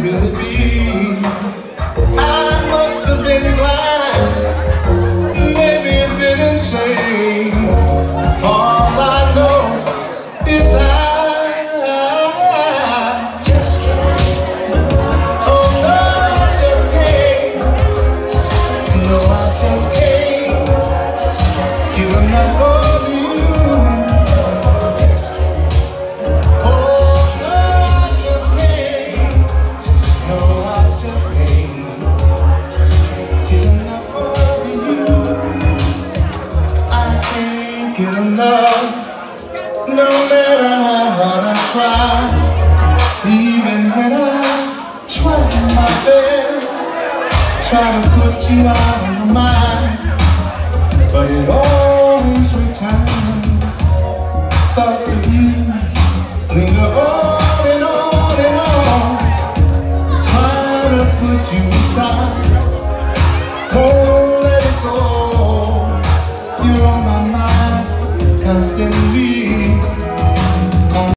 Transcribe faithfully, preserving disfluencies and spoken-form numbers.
really be? I must have been blind, maybe a bit insane. All I know is I just can't. Oh no, I just can't. No, I just can't get enough of you. Get enough, no matter how hard I try. Even when I try my best, try to put you out of my mind, but it always returns. Thoughts of you linger on and on and on, trying to put you aside. Don't let it go, you're on my mind constantly.